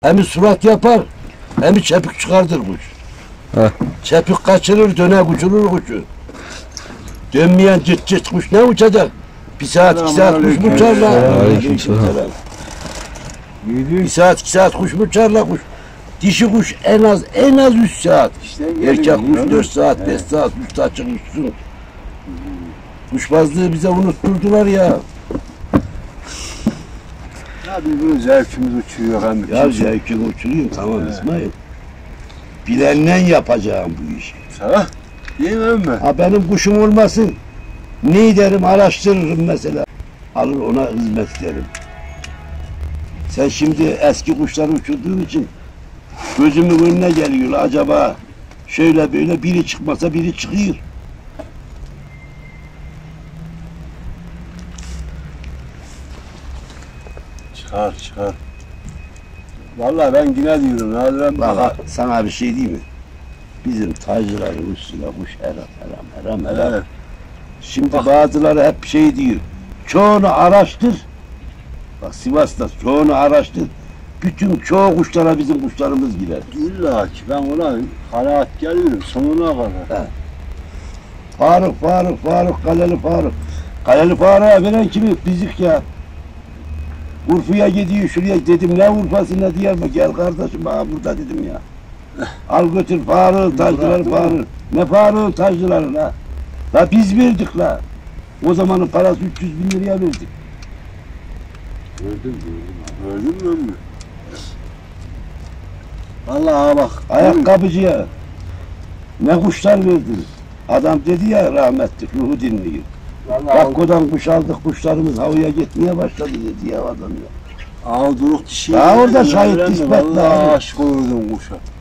Hem surat yapar, hem çepik çıkardır kuş. Heh. Çepik kaçırır, döner uçurur kuşu. Dönmeyen cırt cırt kuş ne uçacak? Bir saat, 2 saat kuş mu uçar la? Aleykümselam. Bir saat, 2 saat kuş mu uçar la kuş? Dişi kuş en az 3 saat. İşte Erkek kuş 4 saat, 5 saat, 3 saat çıkmışsın. Kuşbazlığı bize unutturdular ya. Ya biz bunu zevkimiz uçuruyor hem. Ya zevkini uçurayım tamam İsmail. Bilenden yapacağım bu işi. Sana yemem mi? Ha benim kuşum olmasın. Ne derim araştırırım mesela. Alır ona hizmet ederim. Sen şimdi eski kuşları uçurduğun için gözümün önüne geliyor. Acaba şöyle böyle biri çıkmasa biri çıkıyor. Çıkar. Vallahi ben yine diyorum Nadirem bana. Bak sana bir şey diyeyim mi? Bizim tacıların üstüne kuş eram. Evet. Şimdi bazıları hep şey diyor. Çoğunu araştır. Bak Sivas'ta çoğunu araştır. Çoğu kuşlara bizim kuşlarımız girer. İlla ki ben ona kanaat geliyorum sonuna kadar. Faruk, Kaleli Faruk. Kaleli Faruk'a veren kimi? Bizik ya. Urfa'ya gidiyor şuraya dedim ne Urfa'sı ne Diyarbakır gel kardeşim bana burada dedim ya. Al götür Faruk, tacıları Faruk. Ne Faruk tacıları la. La biz verdik la. O zamanın parası 300 bin liraya verdik. Gördün mü? Vallahi bak. Ayakkabıcıya ne kuşlar verdiniz. Adam dedi ya rahmetli ruhu dinliyor. Bakko'dan kuş aldık kuşlarımız havaya gitmeye başladı dedi ya adam ya. Ağduruk dişi. Daha orada şahit ispat Vallahi lazım. aşık olurdum kuşa.